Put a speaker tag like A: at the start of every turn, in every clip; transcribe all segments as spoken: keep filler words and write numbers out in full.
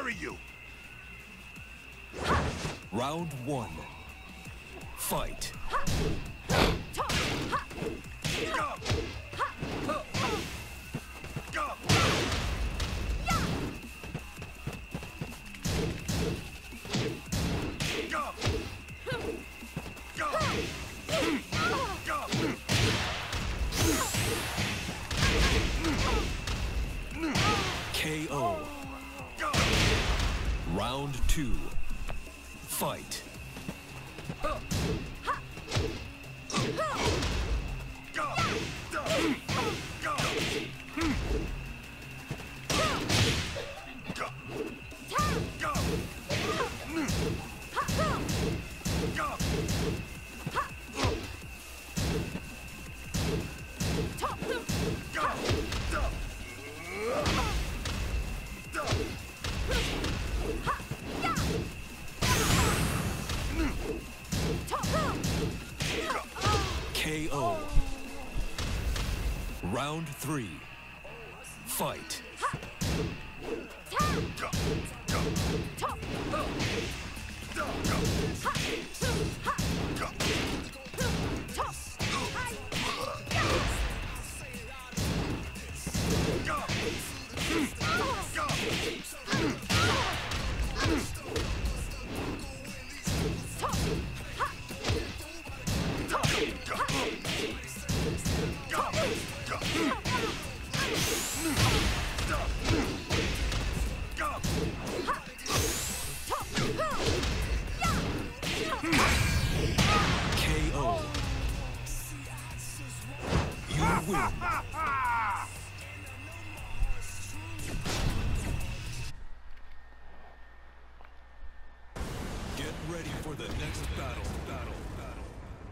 A: bury you.
B: Round one. Fight.
A: Go. Go. Go. Go. Go.
B: K O.
A: Go.
B: Round two. Fight.
A: Go. Go. Go. Go. Go.
B: K O. Round three. Fight. K O. You win. Get ready for the next battle. Battle. Battle.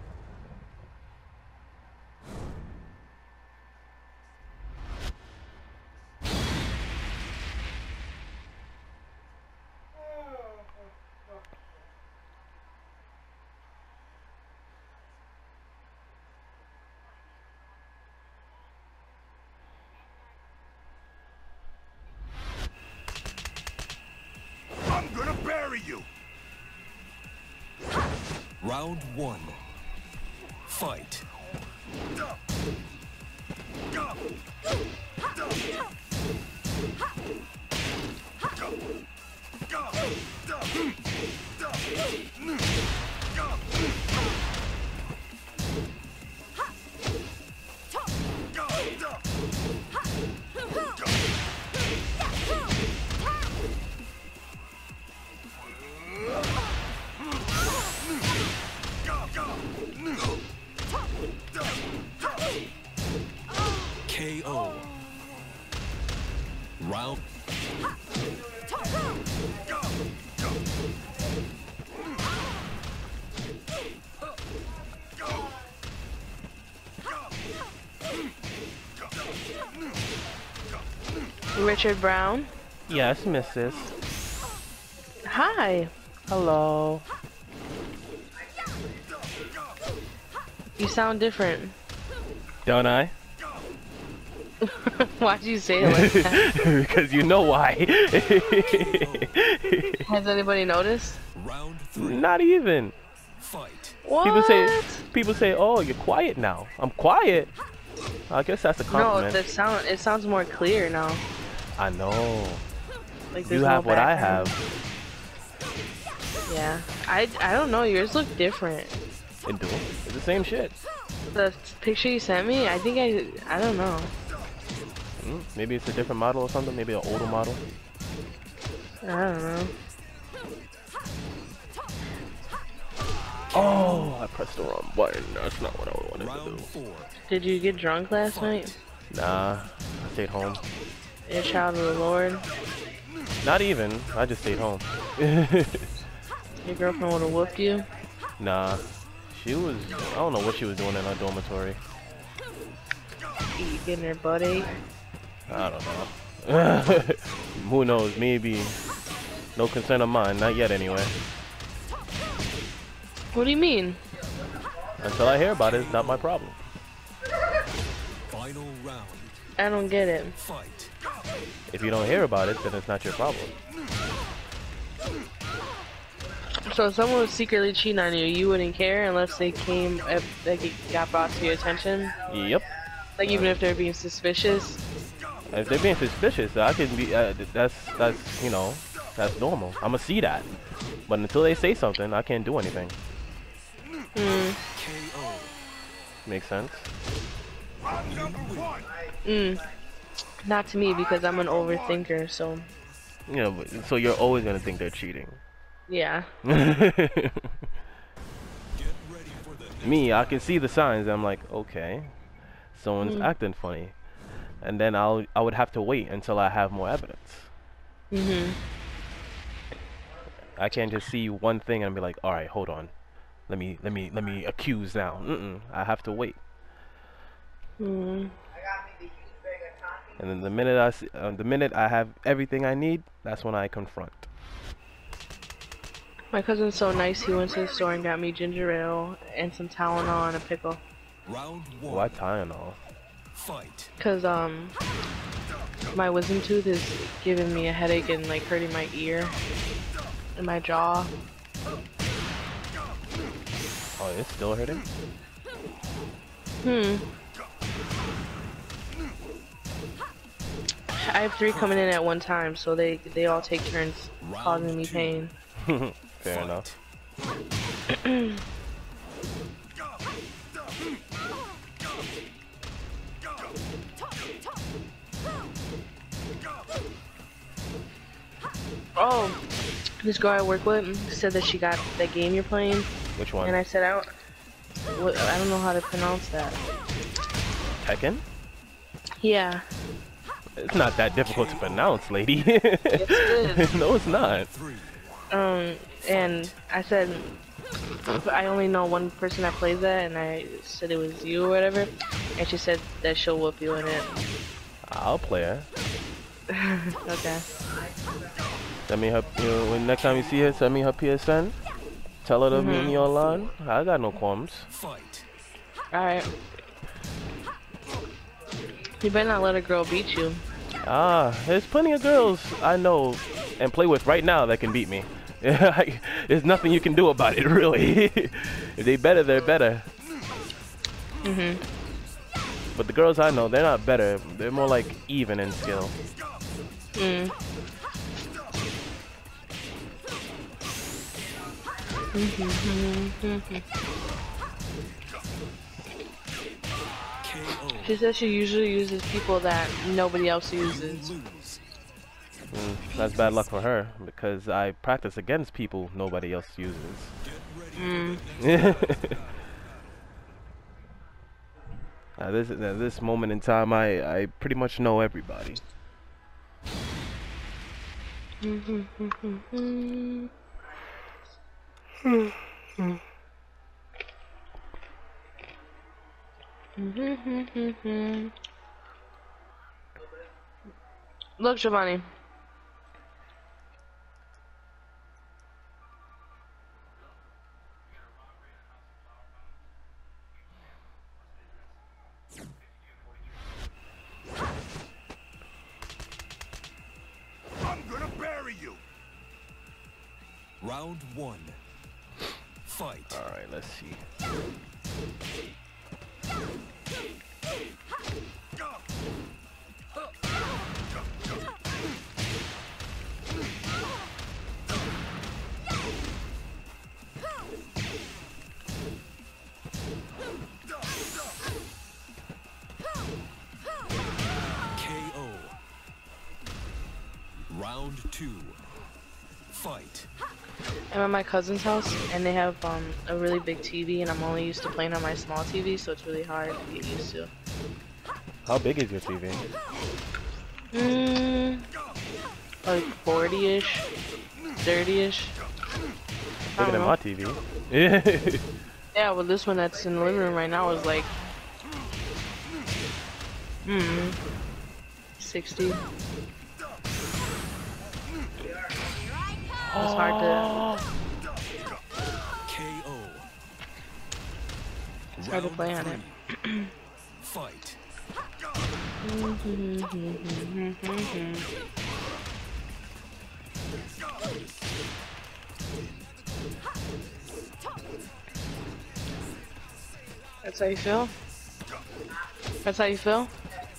A: I'm gonna bury you.
B: Round one. Fight.
A: Go. Go. Go. Go. Go. Go.
B: K O. Round.
C: Richard Brown.
D: Yes, missus.
C: Hi.
D: Hello.
C: You sound different.
D: Don't I?
C: Why'd you say it like that?
D: Because you know why.
C: Has anybody noticed?
B: Round three.
D: Not even.
B: Fight.
C: What?
D: People say, people say, "Oh, you're quiet now." I'm quiet. I guess that's a
C: No,
D: compliment.
C: the sound. It sounds more clear now.
D: I know.
C: Like there's
D: You
C: no
D: have what I
C: background.
D: have.
C: Yeah. I I don't know. Yours look different.
D: It do. It's the same shit.
C: The picture you sent me. I think I. I don't know.
D: Mm, maybe it's a different model or something. Maybe an older model.
C: I don't know.
D: Oh, I pressed the wrong button. That's not what I wanted to
B: Round
D: do.
B: four.
C: Did you get drunk last night?
D: Nah, I stayed home.
C: You're a child of the Lord.
D: Not even. I just stayed home.
C: Your girlfriend would have whooped you.
D: Nah, she was. I don't know what she was doing in her dormitory.
C: You getting her butt ate.
D: I don't know. Who knows? Maybe. No concern of mine. Not yet, anyway.
C: What do you mean?
D: Until I hear about it, it's not my problem.
B: Final round.
C: I don't get it.
B: Fight.
D: If you don't hear about it, then it's not your problem.
C: So if someone was secretly cheating on you, you wouldn't care unless they came, if like it got brought to your attention.
D: Yep.
C: Like even if they're being suspicious.
D: If they're being suspicious, I can be. Uh, that's that's you know, that's normal. I'ma see that. But until they say something, I can't do anything.
C: Mm.
B: K O.
D: Makes sense.
A: I'm number one.
C: Mm. Not to me because I'm an overthinker. So
D: You know, but- so you're always gonna think they're cheating.
C: yeah.
B: Get ready for the
D: Me, I can see the signs. And I'm like, okay, someone's
C: Mm.
D: acting funny, and then I'll I would have to wait until I have more evidence.
C: Mhm.
D: I can't just see one thing and be like, all right, hold on, let me let me let me accuse now. Mm-mm, I have to wait.
C: Mm.
D: And then the minute I see, uh, the minute I have everything I need, that's when I confront.
C: My cousin's so nice. He went to the store and got me ginger ale and some Tylenol and a pickle.
B: round one.
D: Why Tylenol?
B: Fight.
C: Cause um, my wisdom tooth is giving me a headache and like hurting my ear and my jaw.
D: Oh, it's still hurting?
C: Hmm. I have three coming in at one time, so they they all take turns causing me pain.
D: Fair enough.
C: Oh, this girl I work with said that she got that game you're playing,
D: Which one?
C: and I said I don't, what, I don't know how to pronounce that.
D: Tekken?
C: Yeah.
D: It's not that difficult to pronounce, lady.
C: Yes, it is.
D: No, it's not.
B: Three.
C: Um, and I said I only know one person that plays that, and I said it was you or whatever, and she said that she'll whoop you in it.
D: I'll play her.
C: Okay.
D: Send me her. You know, when next time you see her, send me her P S N. Tell her to meet me online. I got no qualms.
B: Fight.
C: Alright. You better not let a girl beat you.
D: Ah, there's plenty of girls I know and play with right now that can beat me. There's nothing you can do about it, really. If they better, they're better.
C: Mhm.
D: But the girls I know, they're not better. They're more like even in skill.
C: Mm.
B: K O.
C: She says she usually uses people that nobody else
B: You
C: uses.
B: lose.
D: Mm, that's bad luck for her because I practice against people nobody else uses.
B: Get ready.
C: Mm.
D: At this at this moment in time, I I pretty much know everybody.
C: Look, Giovanni.
A: I'm gonna bury you.
B: Round one. Fight.
D: All right, let's see.
B: K O. Round two. Fight.
C: I'm at my cousin's house, and they have um, a really big T V, and I'm only used to playing on my small T V, so it's really hard to get used to.
D: How big is your T V?
C: Mm, like forty-ish, thirty-ish.
D: Bigger than
C: know.
D: my T V. Yeah.
C: Yeah, well, this one that's in the living room right now is like, hmm, sixty. It's hard to,
B: K O.
C: it's hard to play on it.
B: three. Fight.
C: That's how you feel? That's how you feel?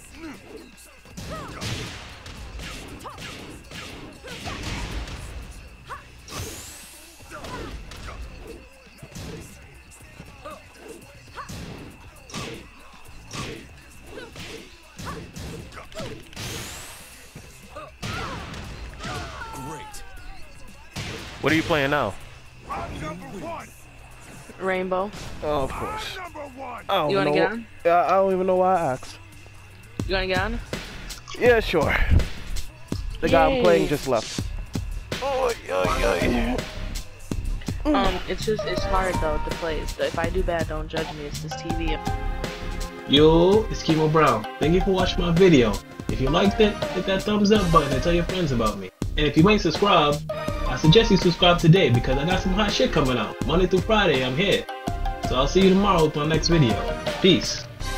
B: Great.
D: What are you playing now?
A: I'm number one.
C: Rainbow.
D: Oh, of course.
A: I'm number one.
D: I don't
C: You wanna
D: know
C: get
D: wh-
C: on?
D: Yeah, I don't even know why I asked.
C: You wanna get on?
D: Yeah, sure. The guy I'm
C: Yay.
D: playing just left. Oh, yeah, yeah.
C: Um, it's just, it's hard though to play. So if I do bad, don't judge me. It's just T V.
E: Yo, it's Kimo Brown. Thank you for watching my video. If you liked it, hit that thumbs up button and tell your friends about me. And if you ain't subscribed, I suggest you subscribe today because I got some hot shit coming out. Monday through Friday, I'm here. So I'll see you tomorrow with my next video. Peace.